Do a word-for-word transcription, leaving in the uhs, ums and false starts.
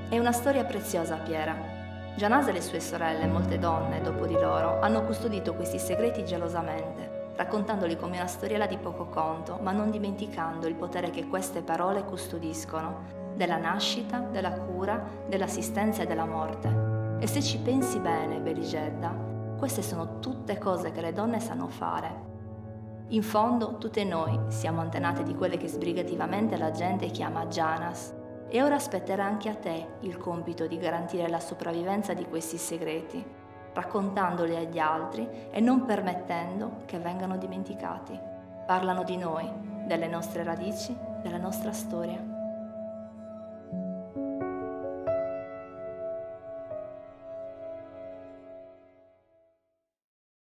È una storia preziosa, Piera. Janase e le sue sorelle, molte donne, dopo di loro, hanno custodito questi segreti gelosamente, raccontandoli come una storiella di poco conto, ma non dimenticando il potere che queste parole custodiscono, della nascita, della cura, dell'assistenza e della morte. E se ci pensi bene, Beligedda, queste sono tutte cose che le donne sanno fare. In fondo, tutte noi siamo antenate di quelle che sbrigativamente la gente chiama Janas, e ora spetterà anche a te il compito di garantire la sopravvivenza di questi segreti, raccontandoli agli altri e non permettendo che vengano dimenticati. Parlano di noi, delle nostre radici, della nostra storia.